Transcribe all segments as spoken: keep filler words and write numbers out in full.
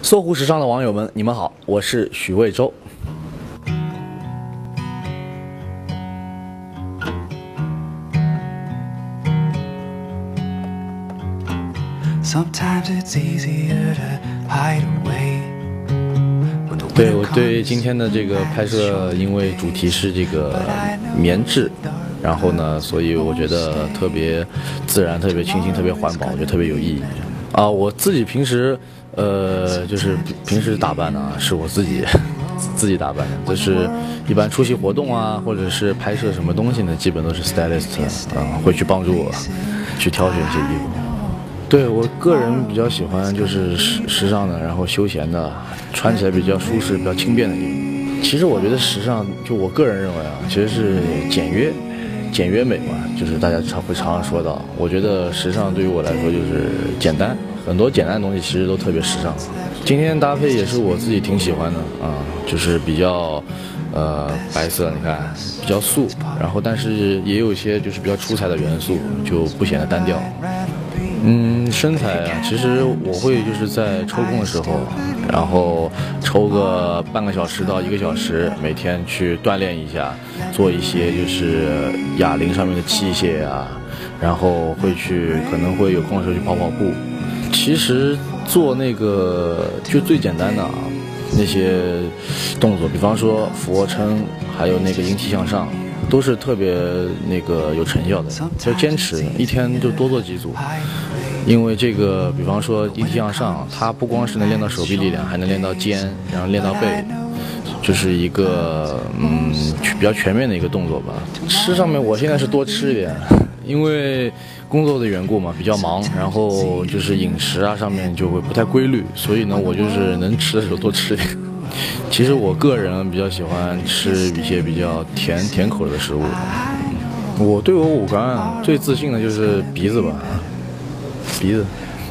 搜狐时尚的网友们，你们好，我是许魏洲。对，我对今天的这个拍摄，因为主题是这个棉质，然后呢，所以我觉得特别自然、特别清新、特别环保，我觉得特别有意义啊。我自己平时呃，就是平时打扮呢，是我自己自己打扮的，就是一般出席活动啊，或者是拍摄什么东西呢，基本都是 stylist 啊、呃、会去帮助我去挑选一些衣服。对，我个人比较喜欢就是时时尚的，然后休闲的，穿起来比较舒适、比较轻便的衣服。其实我觉得时尚，就我个人认为啊，其实是简约、简约美嘛，就是大家常会常常说到。我觉得时尚对于我来说就是简单，很多简单的东西其实都特别时尚。今天搭配也是我自己挺喜欢的啊，就是比较呃白色，你看比较素，然后但是也有一些就是比较出彩的元素，就不显得单调。嗯，身材啊，其实我会就是在抽空的时候，然后抽个半个小时到一个小时，每天去锻炼一下，做一些就是哑铃上面的器械啊，然后会去可能会有空的时候去跑跑步。其实做那个就最简单的啊，那些动作，比方说俯卧撑，还有那个引体向上，都是特别那个有成效的，要坚持，一天就多做几组。因为这个，比方说引体向上，它不光是能练到手臂力量，还能练到肩，然后练到背，就是一个嗯比较全面的一个动作吧。吃上面我现在是多吃一点，因为工作的缘故嘛，比较忙，然后就是饮食啊上面就会不太规律，所以呢，我就是能吃的时候多吃点。其实我个人比较喜欢吃一些比较甜甜口的食物。我对我五官最自信的就是鼻子吧。鼻子，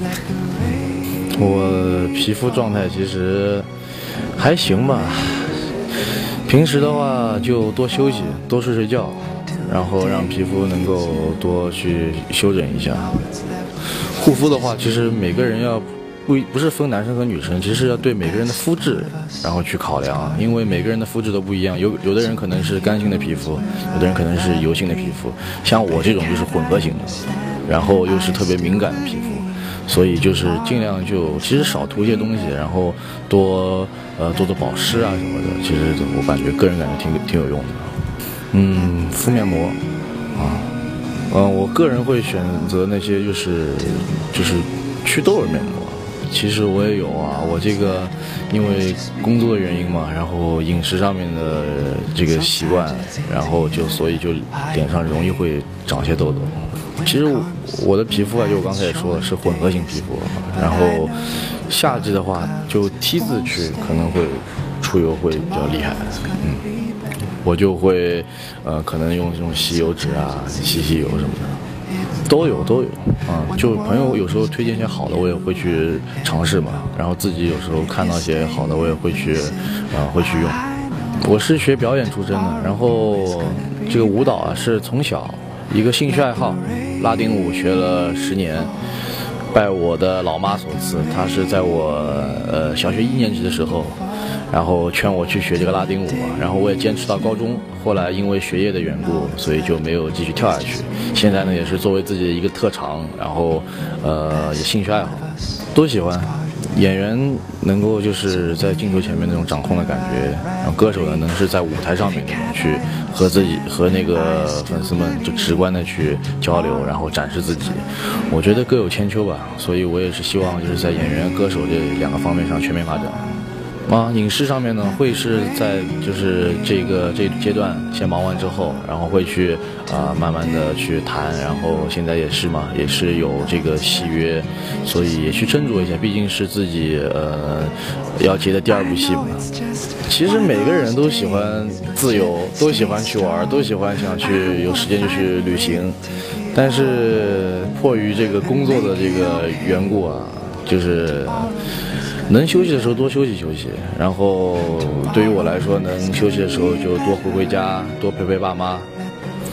我皮肤状态其实还行吧。平时的话就多休息，多睡睡觉，然后让皮肤能够多去休整一下。护肤的话，其实每个人要不不是分男生和女生，其实要对每个人的肤质然后去考量，因为每个人的肤质都不一样，有有的人可能是干性的皮肤，有的人可能是油性的皮肤，像我这种就是混合型的。然后又是特别敏感的皮肤，所以就是尽量就其实少涂一些东西，然后多呃做做保湿啊什么的，其实我感觉个人感觉挺挺有用的。嗯，敷面膜啊，嗯、呃，我个人会选择那些就是就是祛痘的面膜。其实我也有啊，我这个因为工作的原因嘛，然后饮食上面的这个习惯，然后就所以就脸上容易会长些痘痘。其实我的皮肤啊，就我刚才也说了，是混合型皮肤，然后夏季的话就 T 字区可能会出油会比较厉害，嗯，我就会呃可能用这种吸油纸啊、吸吸油什么的，都有都有啊、嗯。就朋友有时候推荐一些好的，我也会去尝试嘛，然后自己有时候看到一些好的，我也会去啊、呃、会去用。我是学表演出身的，然后这个舞蹈啊是从小一个兴趣爱好，拉丁舞学了十年，拜我的老妈所赐。她是在我呃小学一年级的时候，然后劝我去学这个拉丁舞嘛，然后我也坚持到高中。后来因为学业的缘故，所以就没有继续跳下去。现在呢，也是作为自己的一个特长，然后呃也兴趣爱好，都喜欢。演员能够就是在镜头前面那种掌控的感觉，然后歌手呢能是在舞台上面那种去和自己和那个粉丝们就直观的去交流，然后展示自己。我觉得各有千秋吧，所以我也是希望就是在演员、歌手这两个方面上全面发展。啊，影视上面呢会是在就是这个这阶段先忙完之后，然后会去啊、呃、慢慢的去谈，然后现在也是嘛，也是有这个戏约，所以也去斟酌一下，毕竟是自己呃要接的第二部戏嘛。其实每个人都喜欢自由，都喜欢去玩，都喜欢想去有时间就去旅行，但是迫于这个工作的这个缘故啊，就是能休息的时候多休息休息，然后对于我来说，能休息的时候就多回回家，多陪陪爸妈，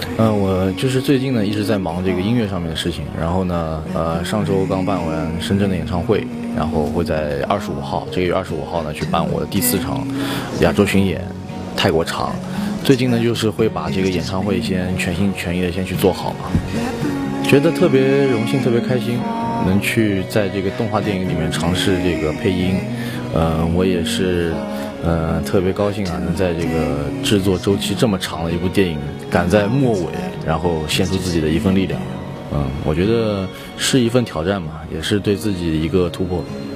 嗯，我就是最近呢一直在忙这个音乐上面的事情，然后呢，呃，上周刚办完深圳的演唱会，然后会在二十五号，这个月二十五号呢去办我的第四场亚洲巡演泰国场。最近呢就是会把这个演唱会先全心全意的先去做好嘛，觉得特别荣幸，特别开心，能去在这个动画电影里面尝试这个配音。嗯、呃，我也是。呃，特别高兴啊，能在这个制作周期这么长的一部电影，赶在末尾，然后献出自己的一份力量。嗯，我觉得是一份挑战嘛，也是对自己的一个突破。